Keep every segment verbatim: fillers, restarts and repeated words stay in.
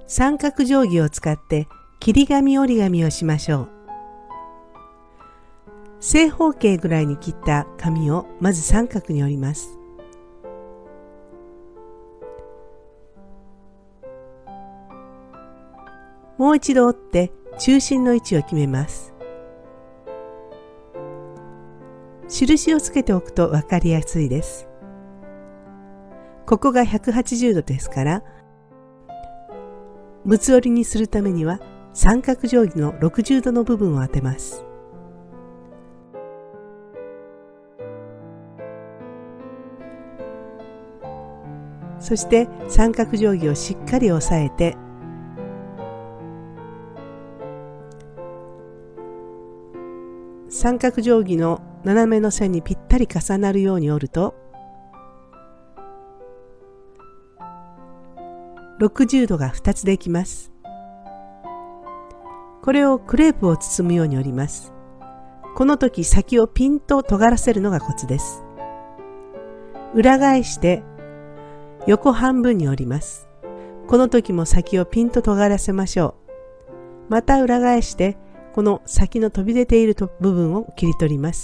三角定規を使って切り紙折り紙をしましょう。正方形ぐらいに切った紙をまず三角に折ります。もう一度折って中心の位置を決めます。印をつけておくと分かりやすいです。ここがひゃくはちじゅうどですから、六つ折りにするためには三角定規のろくじゅうどの部分を当てます。そして三角定規をしっかり押さえて、三角定規の斜めの線にぴったり重なるように折ると、ろくじゅうどがふたつできます。これをクレープを包むように折ります。この時先をピンと尖らせるのがコツです。裏返して横半分に折ります。この時も先をピンと尖らせましょう。また裏返してこの先の飛び出ている部分を切り取ります。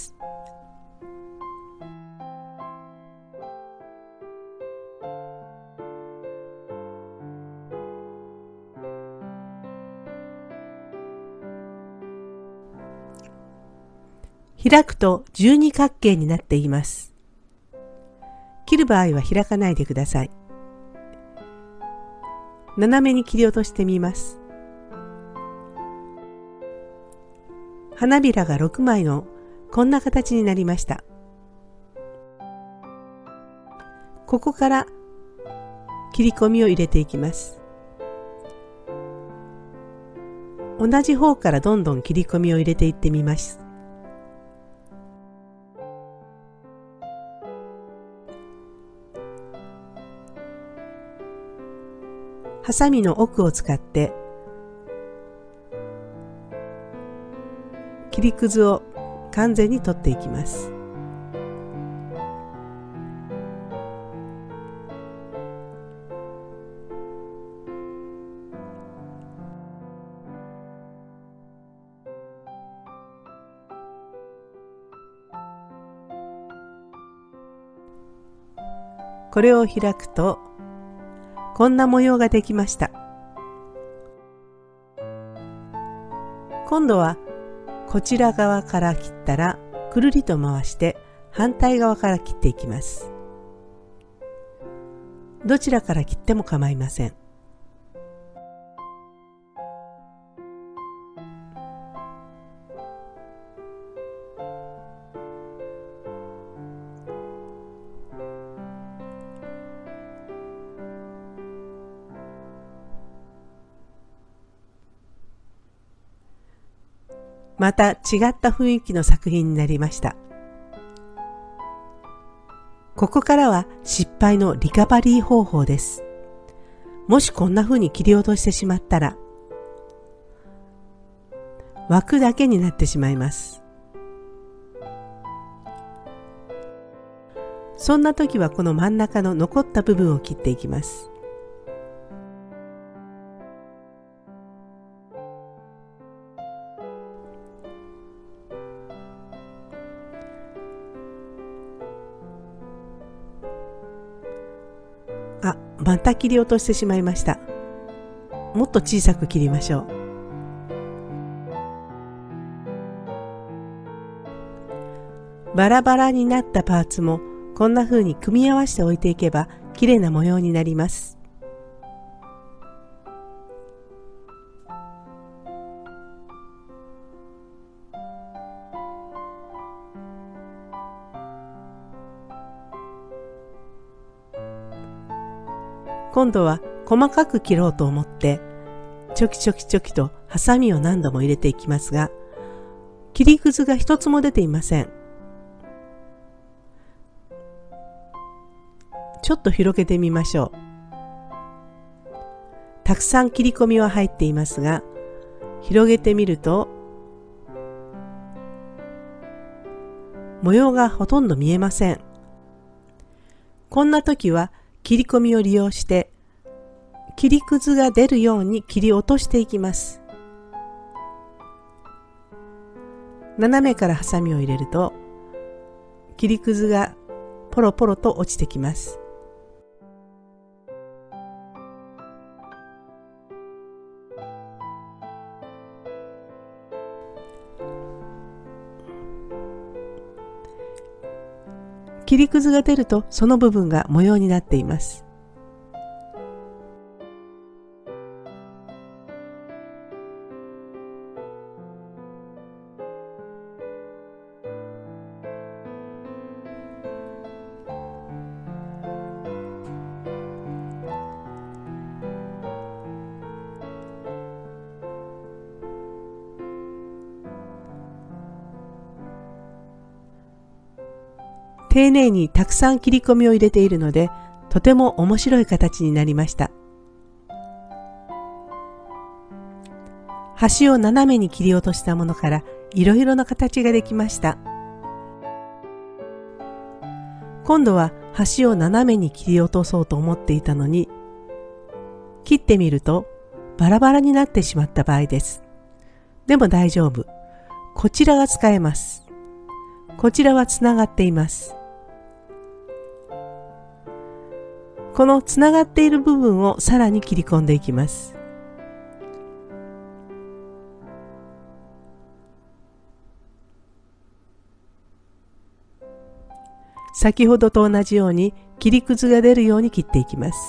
開くと十二角形になっています。切る場合は開かないでください。斜めに切り落としてみます。花びらがろくまいのこんな形になりました。ここから切り込みを入れていきます。同じ方からどんどん切り込みを入れていってみます。ハサミの奥を使って切りくずを完全に取っていきます。これを開くとこんな模様ができました。今度はこちら側から切ったらくるりと回して反対側から切っていきます。どちらから切っても構いません。また違った雰囲気の作品になりました。ここからは失敗のリカバリー方法です。もしこんな風に切り落としてしまったら、枠だけになってしまいます。そんな時はこの真ん中の残った部分を切っていきます。あ、また切り落としてしまいました。もっと小さく切りましょう。バラバラになったパーツもこんな風に組み合わせて置いていけば綺麗な模様になります。今度は細かく切ろうと思ってチョキチョキチョキとハサミを何度も入れていきますが、切りくずが一つも出ていません。ちょっと広げてみましょう。たくさん切り込みは入っていますが、広げてみると模様がほとんど見えません。こんな時は切り込みを利用して切りくずが出るように切り落としていきます。斜めからハサミを入れると切りくずがポロポロと落ちてきます。切りくずが出るとその部分が模様になっています。丁寧にたくさん切り込みを入れているので、とても面白い形になりました。端を斜めに切り落としたものからいろいろな形ができました。今度は端を斜めに切り落とそうと思っていたのに、切ってみるとバラバラになってしまった場合です。でも大丈夫。こちらが使えます。こちらはつながっています。このつながっている部分をさらに切り込んでいきます。先ほどと同じように切りくずが出るように切っていきます。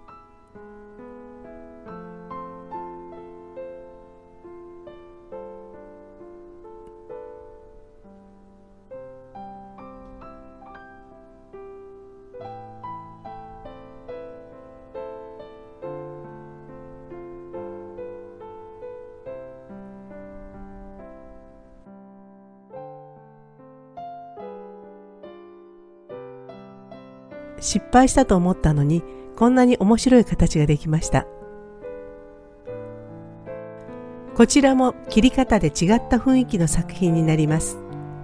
失敗したと思ったのに、こんなに面白い形ができました。こちらも切り方で違った雰囲気の作品になります。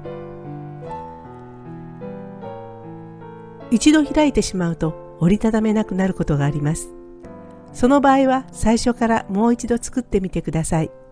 一度開いてしまうと折りたためなくなることがあります。その場合は最初からもう一度作ってみてください。